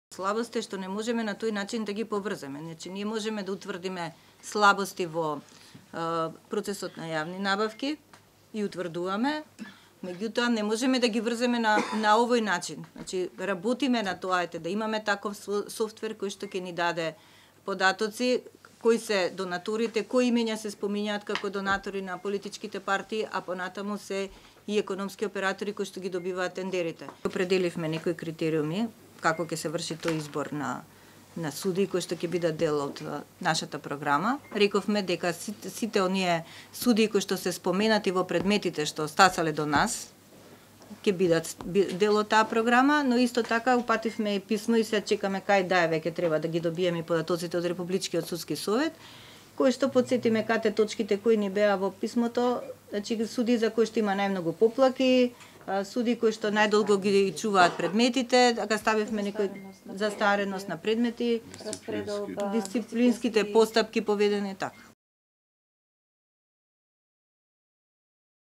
Слабости што не можеме на тој начин да ги поврземе. Значи, ние можеме да утврдиме слабости во процесот на јавни набавки и утврдуваме, меѓутоа не можеме да ги врземе на овој начин. Значи, работиме на тоа да имаме таков софтвер кој што ќе ни даде податоци, кои се донаторите, кои имења се споминјаат како донатори на политичките партии, а понатаму се и економски оператори кои што ги добиваат тендерите. Определивме некои критериуми како ќе се врши тој избор на суди кои што ќе бидат дел од нашата програма. Рековме дека сите оние суди кои што се споменати во предметите што стасале до нас ќе бидат дел од таа програма, но исто така упативме и писмо и се чекаме кај веќе треба да ги добиеме податоците од Републичкиот судски совет, кои што подсетиме кате точките кои ни беа во писмото, значи суди за кои што има најмногу поплаки, суди кои што најдолго ги чуваат предметите, така ставивме некој застареност на предмети, дисциплинските постапки поведени така.